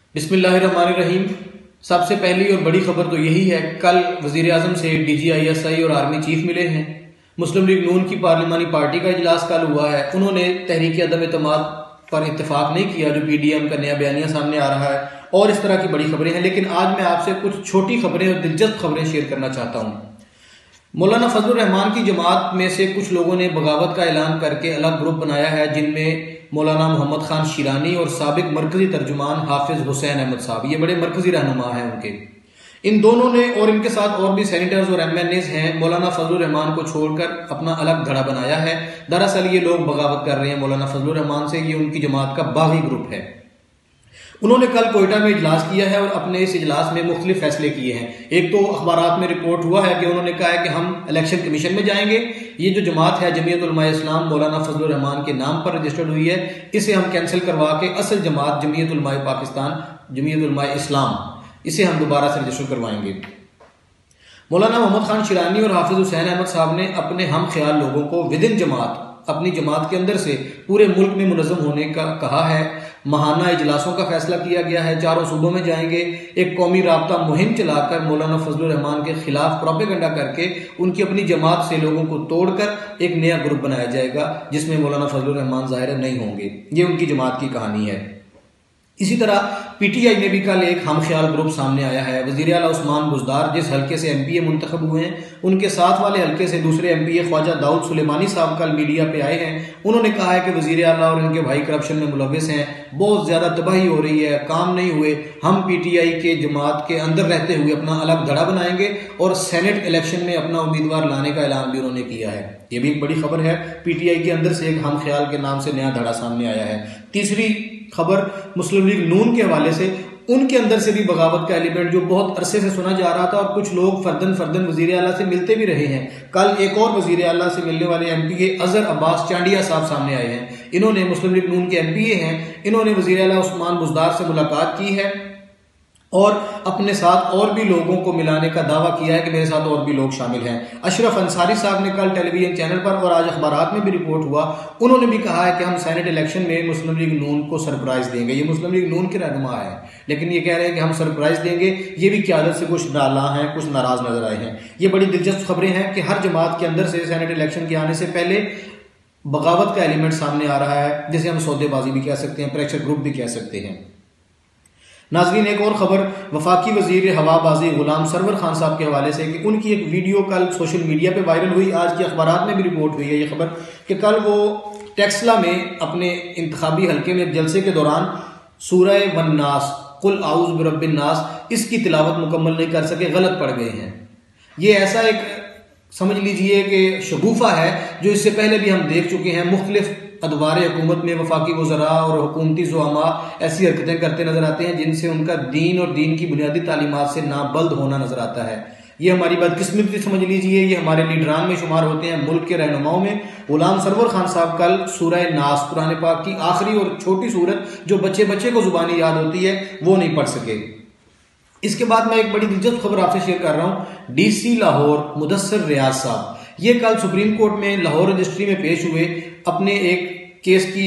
बिस्मिल्लाहिर्रहमानिर्रहीम। सबसे पहली और बड़ी खबर तो यही है, कल वजीर आजम से DGISI और आर्मी चीफ मिले हैं। मुस्लिम लीग नून की पार्लिमानी पार्टी का इजलास कल हुआ है। उन्होंने तहरीक अदम एतमाद पर इत्तेफाक नहीं किया जो PDM का नया बयानिया सामने आ रहा है, और इस तरह की बड़ी खबरें हैं। लेकिन आज मैं आपसे कुछ छोटी खबरें और दिलचस्प खबरें शेयर करना चाहता हूँ। मौलाना फजलुर रहमान की जमात में से कुछ लोगों ने बगावत का ऐलान करके अलग ग्रुप बनाया है, जिनमें मौलाना मोहम्मद खान शिरानी और साबिक मरकजी तर्जुमान हाफिज हुसैन अहमद साहब, ये बड़े मरकजी रहनुमा हैं उनके। इन दोनों ने और इनके साथ और भी सेनेटर्स और MNAs हैं, मौलाना फजलुर रहमान को छोड़कर अपना अलग धड़ा बनाया है। दरअसल ये लोग बगावत कर रहे हैं मौलाना फजलुर रहमान से। ये उनकी जमात का बागी ग्रुप है। उन्होंने कल कोयटा में इजलास किया है और अपने इस इजलास में मुख्तलिफ फैसले किए हैं। एक तो अखबारात में रिपोर्ट हुआ है कि उन्होंने कहा है कि हम इलेक्शन कमीशन में जाएंगे। ये जो जमात है जमीयत उलमा इस्लाम मौलाना फजलुर रहमान के नाम पर रजिस्टर्ड हुई है, इसे हम कैंसिल करवा के असल जमात जमीयत उलमा पाकिस्तान जमीयत उलमा इस्लाम, इसे हम दोबारा से रजिस्टर करवाएंगे। मौलाना मोहम्मद खान शिरानी और हाफिज हुसैन अहमद साहब ने अपने हम ख्याल लोगों को विदिन जमात, अपनी जमात के अंदर से पूरे मुल्क में मुनज़्ज़म होने का कहा है। महाना इजलासों का फैसला किया गया है, चारों सूबों में जाएंगे। एक कौमी राब्ता मुहिम चलाकर मौलाना फजलुर रहमान के खिलाफ प्रोपेगेंडा करके उनकी अपनी जमात से लोगों को तोड़कर एक नया ग्रुप बनाया जाएगा, जिसमें मौलाना फजलुर रहमान ज़ाहिर नहीं होंगे। ये उनकी जमात की कहानी है। इसी तरह PTI में भी कल एक हम ख्याल ग्रुप सामने आया है। वज़ीर आला उस्मान बुज़दार जिस हल्के से MPA मुंतखब हुए हैं, उनके साथ वाले हल्के से दूसरे MPA ख्वाजा दाऊद सुलेमानी साहब कल मीडिया पे आए हैं। उन्होंने कहा है कि वज़ीर आला और इनके भाई करप्शन में मुलव्विस हैं, बहुत ज़्यादा तबाही हो रही है, काम नहीं हुए। हम PTI के जमात के अंदर रहते हुए अपना अलग धड़ा बनाएंगे और सेनेट इलेक्शन में अपना उम्मीदवार लाने का ऐलान भी उन्होंने किया है। ये भी एक बड़ी खबर है। PTI के अंदर से एक हम ख्याल के नाम से नया धड़ा सामने आया है। तीसरी खबर मुस्लिम लीग नून के हवाले से, उनके अंदर से भी बगावत का एलिमेंट जो बहुत अरसे से सुना जा रहा था, और कुछ लोग फर्दन फर्दन वजीर आला से मिलते भी रहे हैं। कल एक और वजीर आला से मिलने वाले MPA अजहर अब्बास चांडिया साहब सामने आए हैं। इन्होंने मुस्लिम लीग नून के MPA हैं। इन्होंने वजीर आला उस्मान बुज़दार से मुलाकात की है और अपने साथ और भी लोगों को मिलाने का दावा किया है कि मेरे साथ और भी लोग शामिल हैं। अशरफ अंसारी साहब ने कल टेलीविजन चैनल पर और आज अखबारात में भी रिपोर्ट हुआ, उन्होंने भी कहा है कि हम सेनेट इलेक्शन में मुस्लिम लीग नून को सरप्राइज देंगे। ये मुस्लिम लीग नून के रहनुमा है, लेकिन ये कह रहे हैं कि हम सरप्राइज देंगे। ये भी क़यादत से कुछ नाला हैं, कुछ नाराज नजर आए हैं। ये बड़ी दिलचस्प खबरें हैं कि हर जमात के अंदर से सेनेट इलेक्शन के आने से पहले बगावत का एलिमेंट सामने आ रहा है, जिसे हम सौदेबाजी भी कह सकते हैं, प्रेशर ग्रुप भी कह सकते हैं। नाज़रीन, एक और खबर वफाकी वजीर हवाबाजी गुलाम सरवर खान साहब के हवाले से कि उनकी एक वीडियो कल सोशल मीडिया पे वायरल हुई। आज की अखबारात में भी रिपोर्ट हुई है ये खबर कि कल वो टेक्सला में अपने इंतखाबी हल्के में एक जलसे के दौरान सूरह वन्नास कुल आऊज़ बिरब्बिन नास, इसकी तिलावत मुकम्मल नहीं कर सके, गलत पढ़ गए हैं। ये ऐसा एक समझ लीजिए कि शगुफा है जो इससे पहले भी हम देख चुके हैं। मुख्तलिफ अदवार हुकूमत में वफाकी वज़रा और हुकूमती ज़ुआमा ऐसी हरकतें करते नजर आते हैं जिनसे उनका दीन और दीन की बुनियादी तालीमात से नाबल्द होना नजर आता है। ये हमारी बदकिस्मती समझ लीजिए, ये हमारे लीडरान में शुमार होते हैं, मुल्क के रहनुमाओं में। गुलाम सरवर खान साहब कल सूरह नास, कुरान पाक की आखिरी और छोटी सूरत जो बच्चे बच्चे को जुबानी याद होती है, वो नहीं पढ़ सके। इसके बाद मैं एक बड़ी दिलचस्प खबर आपसे शेयर कर रहा हूँ। DC लाहौर मुदस्सिर रियाज साहब, ये कल सुप्रीम कोर्ट में लाहौर रजिस्ट्री में पेश हुए अपने एक केस की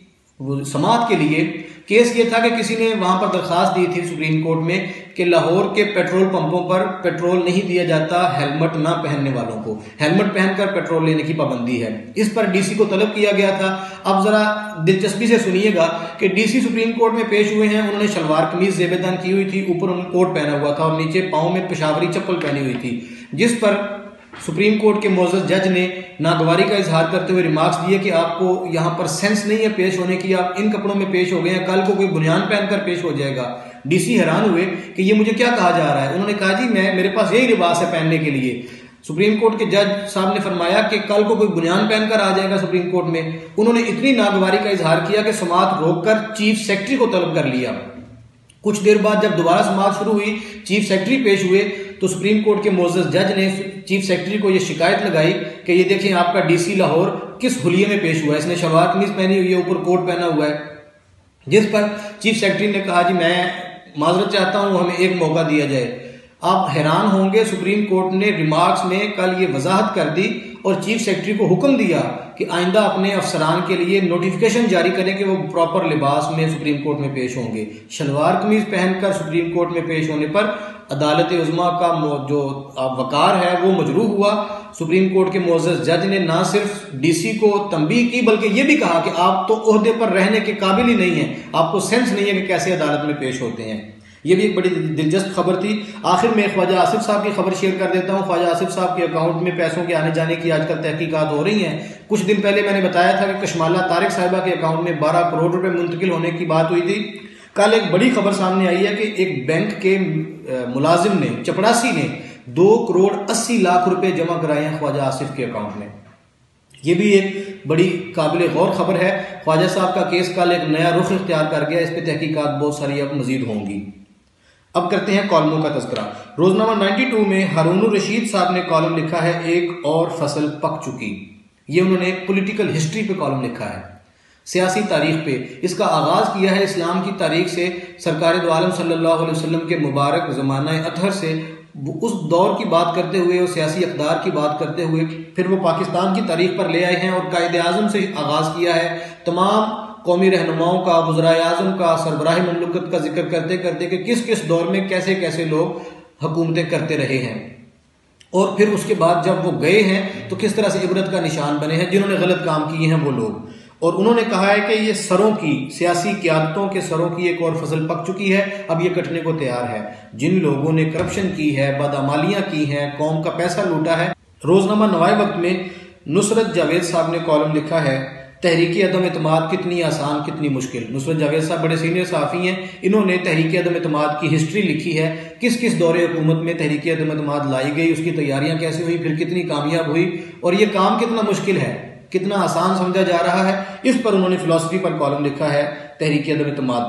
समाअत के लिए। केस ये था कि किसी ने वहां पर दरखास्त दी थी सुप्रीम कोर्ट में कि लाहौर के पेट्रोल पंपों पर पेट्रोल नहीं दिया जाता हेलमेट ना पहनने वालों को, हेलमेट पहनकर पेट्रोल लेने की पाबंदी है। इस पर DC को तलब किया गया था। अब जरा दिलचस्पी से सुनिएगा कि DC सुप्रीम कोर्ट में पेश हुए हैं। उन्होंने शलवार कमीज जेबेदान की हुई थी, ऊपर उन्होंने कोट पहना हुआ था और नीचे पाँव में पेशावरी चप्पल पहनी हुई थी, जिस पर सुप्रीम कोर्ट के मोअज़्ज़ज़ जज ने नागवारी का इजहार करते हुए रिमार्क्स दिए कि आपको यहाँ पर सेंस नहीं है पेश होने की, आप इन कपड़ों में पेश हो गए हैं, कल को कोई बुनियान पहनकर पेश हो जाएगा। DC हैरान हुए कि ये मुझे क्या कहा जा रहा है। उन्होंने कहा जी मेरे पास यही लिबास है पहनने के लिए। सुप्रीम कोर्ट के जज साहब ने फरमाया कि कल को कोई बुनियान पहनकर आ जाएगा सुप्रीम कोर्ट में। उन्होंने इतनी नागवारी का इजहार किया कि समाअत रोककर चीफ सेक्रेटरी को तलब कर लिया। कुछ देर बाद जब दोबारा समाअत शुरू हुई, चीफ सेक्रेटरी पेश हुए, तो सुप्रीम कोर्ट के मोअज़्ज़ज़ जज ने चीफ सेक्रेटरी को यह शिकायत लगाई कि ये देखें आपका DC लाहौर किस हुलिये में पेश हुआ है, इसने शलवार कमीज पहनी हुई है, ऊपर कोट पहना हुआ है। जिस पर चीफ सेक्रेटरी ने कहा जी मैं माजरत चाहता हूं, हमें एक मौका दिया जाए। आप हैरान होंगे, सुप्रीम कोर्ट ने रिमार्क्स में कल ये वजाहत कर दी और चीफ सेक्रेटरी को हुक्म दिया कि आइंदा अपने अफसरान के लिए नोटिफिकेशन जारी करें कि वो प्रॉपर लिबास में सुप्रीम कोर्ट में पेश होंगे। शलवार कमीज पहनकर सुप्रीम कोर्ट में पेश होने पर अदालत उज़्मा का जो वकार है वो मजरूह हुआ। सुप्रीम कोर्ट के मुअज़्ज़ज़ जज ने ना सिर्फ डीसी को तंबीह की बल्कि ये भी कहा कि आप तो ओहदे पर रहने के काबिल ही नहीं हैं, आपको सेंस नहीं है कि कैसे अदालत में पेश होते हैं। ये भी एक बड़ी दिलचस्प खबर थी। आखिर में ख्वाजा आसिफ साहब की खबर शेयर कर देता हूँ। ख्वाजा आसिफ साहब के अकाउंट में पैसों के आने जाने की आजकल तहकीकात हो रही हैं। कुछ दिन पहले मैंने बताया था कि कशमाला तारिक साहिबा के अकाउंट में 12 करोड़ रुपए मुंतकिल होने की बात हुई थी। कल एक बड़ी खबर सामने आई है कि एक बैंक के मुलाजिम ने, चपड़ासी ने 2 करोड़ 80 लाख रुपए जमा कराए हैं ख्वाजा आसिफ के अकाउंट में। ये भी एक बड़ी काबिल गौर खबर है। ख्वाजा साहब का केस कल एक नया रुख इख्तियार कर गया। इस पर तहकीकात बहुत सारी अब मजीद होंगी। अब करते हैं कॉलमों का तज़किरा। रोजनामा 92 में हारून रशीद साहब ने कॉलम लिखा है, एक और फसल पक चुकी। ये उन्होंने पॉलिटिकल हिस्ट्री पे कॉलम लिखा है, सियासी तारीख पे। इसका आगाज किया है इस्लाम की तारीख से, सरकार दो आलम सल्लल्लाहु अलैहि वसल्लम के मुबारक ज़माना अतहर से, उस दौर की बात करते हुए और सियासी इक़्तिदार की बात करते हुए फिर वो पाकिस्तान की तारीख पर ले आए हैं और कायदे आज़म से आगाज किया है। तमाम कौमी रहनुमाओं का, वज़राए आज़म का, सरबराह मुमलकत का जिक्र करते करते कि किस किस दौर में कैसे कैसे लोग हुकूमतें करते रहे हैं और फिर उसके बाद जब वो गए हैं तो किस तरह से इबरत का निशान बने हैं जिन्होंने गलत काम किए हैं वो लोग। और उन्होंने कहा है कि ये सरों की, सियासी क़यादतों के सरों की एक और फसल पक चुकी है, अब ये कटने को तैयार है। जिन लोगों ने करप्शन की है, बदअमालियां की हैं, कौम का पैसा लूटा है। रोजनामा नवाए वक्त में नुसरत जावेद साहब ने कॉलम लिखा है, तहरीक अदम एतमाद कितनी आसान कितनी मुश्किल। नुसरत जावेद साहब बड़े सीनियर सहाफ़ी हैं। इन्होंने तहरीक अदम एतमाद की हिस्ट्री लिखी है, किस किस दौरे हुकूमत में तहरीक अदम एतमाद लाई गई, उसकी तैयारियां कैसे हुई, फिर कितनी कामयाब हुई और ये काम कितना मुश्किल है, कितना आसान समझा जा रहा है। इस पर उन्होंने फिलॉसफी पर कॉलम लिखा है, तहरीक अदम एतमाद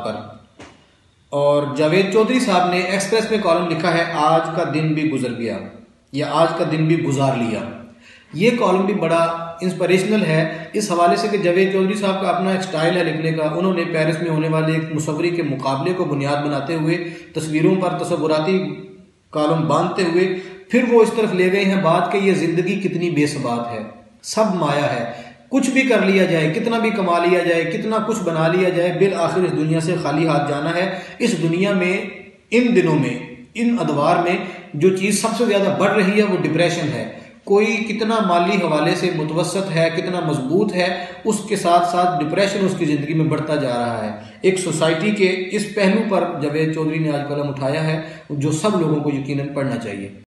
पर। और जावेद चौधरी साहब ने एक्सप्रेस में कॉलम लिखा है, आज का दिन भी गुजर गया या आज का दिन भी गुजार लिया। ये कॉलम भी बड़ा इंस्पिरेशनल है इस हवाले से कि जावेद चौधरी साहब का अपना एक स्टाइल है लिखने का। उन्होंने पेरिस में होने वाले एक मुसव्वरी के मुकाबले को बुनियाद बनाते हुए तस्वीरों पर तसव्वुराती कॉलम बांधते हुए फिर वो इस तरफ ले गए हैं बात कि ये जिंदगी कितनी बेसबात है, सब माया है, कुछ भी कर लिया जाए, कितना भी कमा लिया जाए, कितना कुछ बना लिया जाए, बिल आखिर इस दुनिया से खाली हाथ जाना है। इस दुनिया में इन दिनों में, इन अदवार में जो चीज़ सबसे ज़्यादा बढ़ रही है वो डिप्रेशन है। कोई कितना माली हवाले से मुतवसत है, कितना मजबूत है, उसके साथ साथ डिप्रेशन उसकी ज़िंदगी में बढ़ता जा रहा है। एक सोसाइटी के इस पहलू पर जावेद चौधरी ने आज कलम उठाया है जो सब लोगों को यकीनन पढ़ना चाहिए।